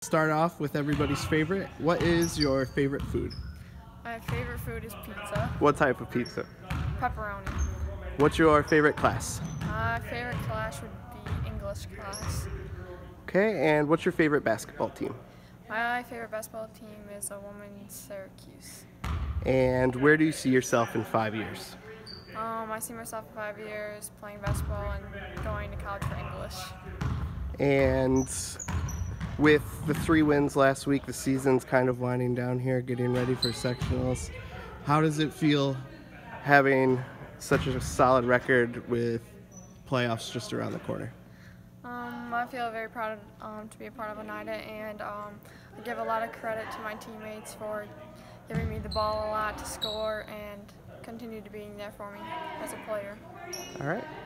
start off with everybody's favorite. What is your favorite food? My favorite food is pizza. What type of pizza? Pepperoni. What's your favorite class? My favorite class would be English class. Okay, and what's your favorite basketball team? My favorite basketball team is a women's Syracuse. And where do you see yourself in 5 years? I see myself in 5 years playing basketball and going to college for English. And with the 3 wins last week, the season's kind of winding down here, getting ready for sectionals. How does it feel having such a solid record with playoffs just around the corner? I feel very proud to be a part of Oneida, and I give a lot of credit to my teammates for giving me the ball a lot to score and continue to being there for me as a player. All right.